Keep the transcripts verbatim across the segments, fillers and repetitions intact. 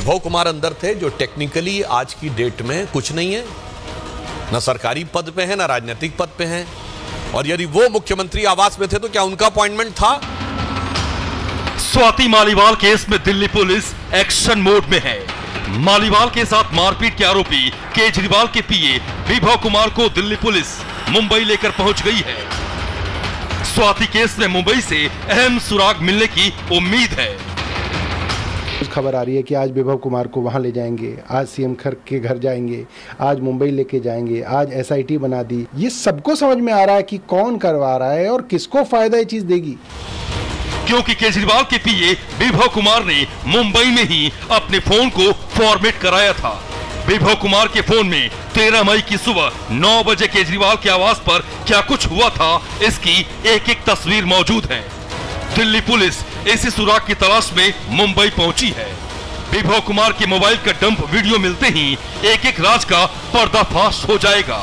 विभव कुमार अंदर थे जो टेक्निकली आज की डेट में कुछ नहीं है, ना सरकारी पद पे है ना राजनीतिक पद पे हैं। और यदि वो मुख्यमंत्री आवास में थे तो क्या उनका अपॉइंटमेंट था? स्वाति मालीवाल केस में दिल्ली पुलिस एक्शन मोड में है। मालीवाल के साथ मारपीट के आरोपी केजरीवाल के पीए विभव कुमार को दिल्ली पुलिस मुंबई लेकर पहुंच गई है। स्वाति केस में मुंबई से अहम सुराग मिलने की उम्मीद है। खबर आ रही है कि आज विभव कुमार को वहां ले जाएंगे, आज सीएम खर के घर जाएंगे, आज मुंबई लेके जाएंगे, आज एसआईटी बना दी। ये सबको समझ में आ रहा है कि कौन करवा रहा है और किसको फायदा ये चीज देगी। क्योंकि केजरीवाल के पीए विभव कुमार ने मुंबई में ही अपने फोन को फॉर्मेट कराया था। विभव कुमार के फोन में तेरह मई की सुबह नौ बजे केजरीवाल के आवास पर क्या कुछ हुआ था, इसकी एक एक तस्वीर मौजूद है। दिल्ली पुलिस इसी सुराग की तलाश में मुंबई पहुंची है। विभव कुमार के मोबाइल का डंप वीडियो मिलते ही एक एक राज का पर्दाफाश हो जाएगा।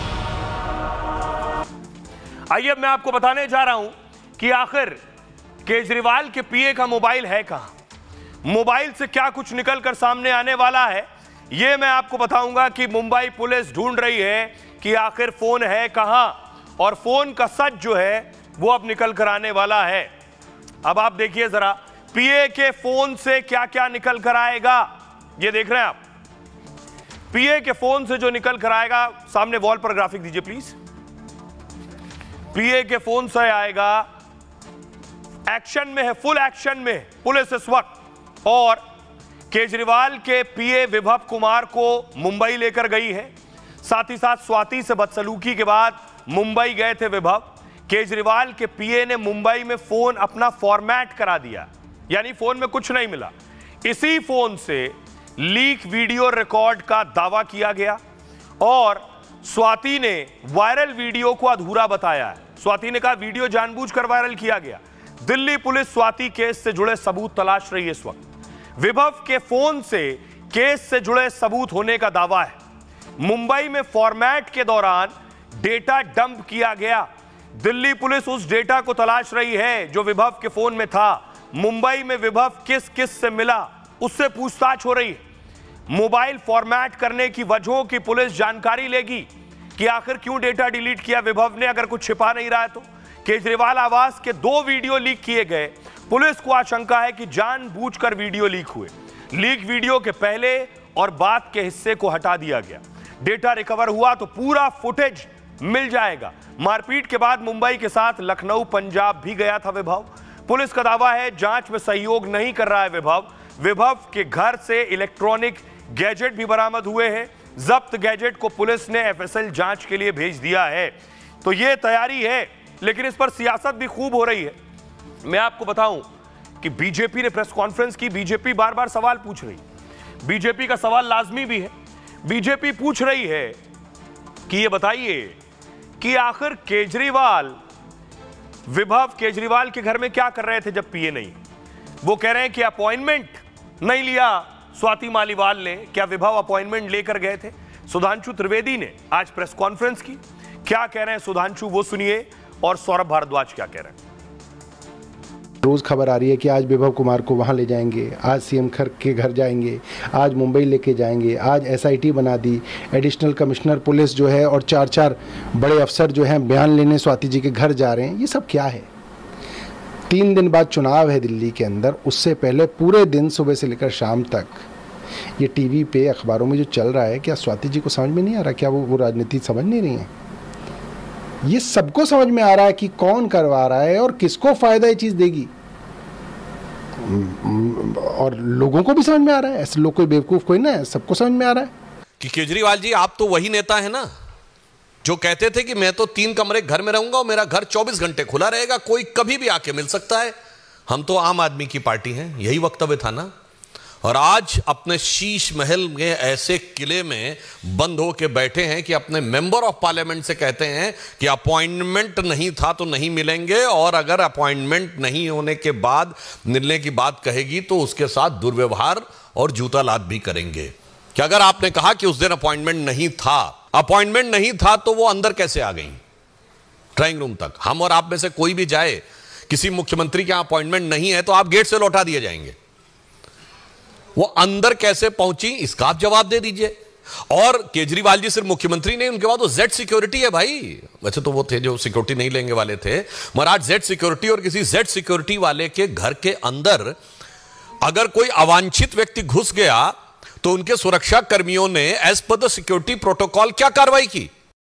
आइए मैं आपको बताने जा रहा हूं कि आखिर केजरीवाल के पीए का मोबाइल है कहां, मोबाइल से क्या कुछ निकलकर सामने आने वाला है, यह मैं आपको बताऊंगा कि मुंबई पुलिस ढूंढ रही है कि आखिर फोन है कहां और फोन का सच जो है वो अब निकल कर आने वाला है। अब आप देखिए जरा पीए के फोन से क्या क्या निकल कर आएगा, ये देख रहे हैं आप। पीए के फोन से जो निकल कर आएगा, सामने वॉल पर ग्राफिक दीजिए प्लीज। पीए के फोन से आएगा, एक्शन में है, फुल एक्शन में पुलिस इस वक्त, और केजरीवाल के पीए विभव कुमार को मुंबई लेकर गई है। साथ ही साथ स्वाति से बदसलूकी के बाद मुंबई गए थे विभव। केजरीवाल के पीए ने मुंबई में फोन अपना फॉर्मेट करा दिया, यानी फोन में कुछ नहीं मिला। इसी फोन से लीक वीडियो रिकॉर्ड का दावा किया गया और स्वाति ने वायरल वीडियो को अधूरा बताया है। स्वाति ने कहा वीडियो जानबूझकर वायरल किया गया। दिल्ली पुलिस स्वाति केस से जुड़े सबूत तलाश रही है इस वक्त। विभव के फोन से केस से जुड़े सबूत होने का दावा है। मुंबई में फॉर्मेट के दौरान डेटा डंप किया गया। दिल्ली पुलिस उस डेटा को तलाश रही है जो विभव के फोन में था। मुंबई में विभव किस किस से मिला उससे पूछताछ हो रही है। मोबाइल फॉर्मेट करने की वजहों की पुलिस जानकारी लेगी कि आखिर क्यों डेटा डिलीट किया विभव ने, अगर कुछ छिपा नहीं रहा है तो। केजरीवाल आवास के दो वीडियो लीक किए गए। पुलिस को आशंका है कि जानबूझकर वीडियो लीक हुए। लीक वीडियो के पहले और बाद के हिस्से को हटा दिया गया। डेटा रिकवर हुआ तो पूरा फुटेज मिल जाएगा। मारपीट के बाद मुंबई के साथ लखनऊ पंजाब भी गया था विभव। पुलिस का दावा है जांच में सहयोग नहीं कर रहा है विभव। विभव के घर से इलेक्ट्रॉनिक गैजेट भी बरामद हुए हैं। जब्त गैजेट को पुलिस ने एफएसएल जांच के लिए भेज दिया है। तो यह तैयारी है, लेकिन इस पर सियासत भी खूब हो रही है। मैं आपको बताऊं कि बीजेपी ने प्रेस कॉन्फ्रेंस की। बीजेपी बार बार सवाल पूछ रही, बीजेपी का सवाल लाजमी भी है। बीजेपी पूछ रही है कि ये बताइए कि आखिर केजरीवाल विभव केजरीवाल के घर में क्या कर रहे थे जब पीए नहीं। वो कह रहे हैं कि अपॉइंटमेंट नहीं लिया स्वाति मालीवाल ने। क्या विभव अपॉइंटमेंट लेकर गए थे? सुधांशु त्रिवेदी ने आज प्रेस कॉन्फ्रेंस की। क्या कह रहे हैं सुधांशु वो सुनिए, और सौरभ भारद्वाज क्या कह रहे हैं। रोज खबर आ रही है कि आज विभव कुमार को वहां ले जाएंगे, आज सीएम खर के घर जाएंगे, आज मुंबई लेके जाएंगे, आज एसआईटी बना दी। एडिशनल कमिश्नर पुलिस जो है और चार चार बड़े अफसर जो हैं बयान लेने स्वाति जी के घर जा रहे हैं। ये सब क्या है? तीन दिन बाद चुनाव है दिल्ली के अंदर, उससे पहले पूरे दिन सुबह से लेकर शाम तक ये टीवी पे अखबारों में जो चल रहा है, क्या स्वाति जी को समझ में नहीं आ रहा? क्या वो वो राजनीति समझ नहीं रही है? ये सबको समझ में आ रहा है कि कौन करवा रहा है और किसको फायदा ये चीज देगी, और लोगों को भी समझ में आ रहा है। ऐसे लोग कोई बेवकूफ कोई ना है, सबको समझ में आ रहा है कि केजरीवाल जी आप तो वही नेता है ना जो कहते थे कि मैं तो तीन कमरे घर में रहूंगा और मेरा घर चौबीस घंटे खुला रहेगा, कोई कभी भी आके मिल सकता है, हम तो आम आदमी की पार्टी हैं। यही वक्तव्य था ना। और आज अपने शीश महल में ऐसे किले में बंद होकर बैठे हैं कि अपने मेंबर ऑफ पार्लियामेंट से कहते हैं कि अपॉइंटमेंट नहीं था तो नहीं मिलेंगे, और अगर अपॉइंटमेंट नहीं होने के बाद मिलने की बात कहेगी तो उसके साथ दुर्व्यवहार और जूता लात भी करेंगे। कि अगर आपने कहा कि उस दिन अपॉइंटमेंट नहीं था, अपॉइंटमेंट नहीं था तो वो अंदर कैसे आ गई ड्राइंग रूम तक? हम और आप में से कोई भी जाए, किसी मुख्यमंत्री के यहां अपॉइंटमेंट नहीं है तो आप गेट से लौटा दिए जाएंगे। वो अंदर कैसे पहुंची इसका आप जवाब दे दीजिए। और केजरीवाल जी सिर्फ मुख्यमंत्री नहीं, उनके बाद वो जेड सिक्योरिटी है भाई। वैसे तो वो थे जो सिक्योरिटी नहीं लेंगे वाले थे, मगर आज जेड सिक्योरिटी, और किसी जेड सिक्योरिटी वाले के घर के अंदर अगर कोई अवांछित व्यक्ति घुस गया तो उनके सुरक्षा कर्मियों ने as per the security protocol क्या कार्रवाई की?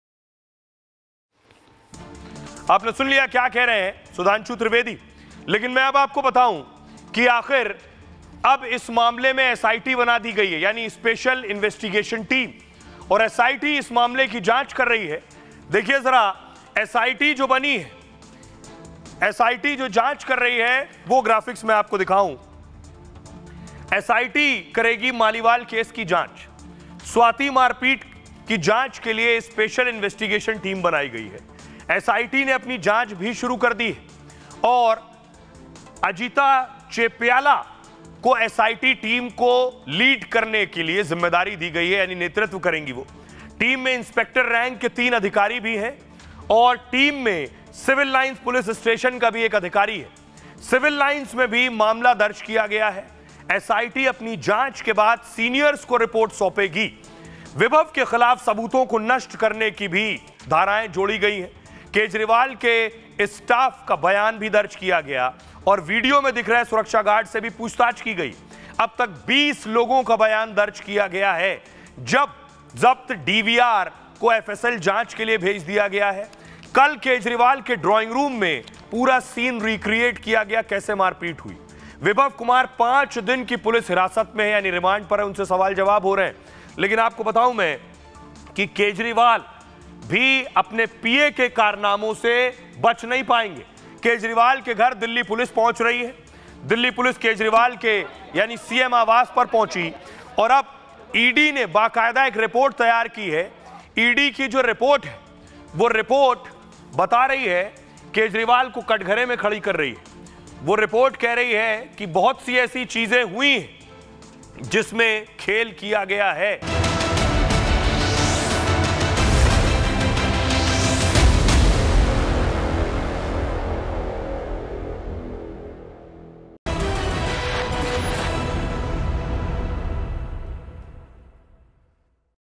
आपने सुन लिया क्या कह रहे हैं सुधांशु त्रिवेदी। लेकिन मैं अब आपको बताऊं कि आखिर अब इस मामले में एसआईटी बना दी गई है, यानी स्पेशल इन्वेस्टिगेशन टीम, और एसआईटी इस मामले की जांच कर रही है। देखिए जरा, एसआईटी जो बनी है, एसआईटी जो जांच कर रही है वो ग्राफिक्स में आपको दिखाऊं। एसआईटी करेगी मालीवाल केस की जांच। स्वाति मारपीट की जांच के लिए स्पेशल इन्वेस्टिगेशन टीम बनाई गई है। एसआईटी ने अपनी जांच भी शुरू कर दी है और अजीता चेपियाला को एसआईटी टीम को लीड करने के लिए जिम्मेदारी दी गई है, यानी नेतृत्व करेंगी वो। टीम में इंस्पेक्टर रैंक के तीन अधिकारी भी हैं और टीम में सिविल लाइंस पुलिस स्टेशन का भी एक अधिकारी है। सिविल लाइंस में भी मामला दर्ज किया गया है। एसआईटी अपनी जांच के बाद सीनियर्स को रिपोर्ट सौंपेगी। विभव के खिलाफ सबूतों को नष्ट करने की भी धाराएं जोड़ी गई हैं। केजरीवाल के स्टाफ का बयान भी दर्ज किया गया और वीडियो में दिख रहे सुरक्षा गार्ड से भी पूछताछ की गई। अब तक बीस लोगों का बयान दर्ज किया गया है। जब जब्त डीवीआर को एफएसएल जांच के लिए भेज दिया गया है। कल केजरीवाल के ड्राइंग रूम में पूरा सीन रिक्रिएट किया गया, कैसे मारपीट हुई। विभव कुमार पांच दिन की पुलिस हिरासत में है, यानी रिमांड पर है, उनसे सवाल जवाब हो रहे हैं। लेकिन आपको बताऊं मैं कि केजरीवाल भी अपने पीए के कारनामों से बच नहीं पाएंगे। केजरीवाल के घर दिल्ली पुलिस पहुंच रही है। दिल्ली पुलिस केजरीवाल के यानी सीएम आवास पर पहुंची और अब ईडी ने बाकायदा एक रिपोर्ट तैयार की है। ईडी की जो रिपोर्ट है वो रिपोर्ट बता रही है, केजरीवाल को कटघरे में खड़ी कर रही है। वो रिपोर्ट कह रही है कि बहुत सी ऐसी चीजें हुई हैं जिसमें खेल किया गया है।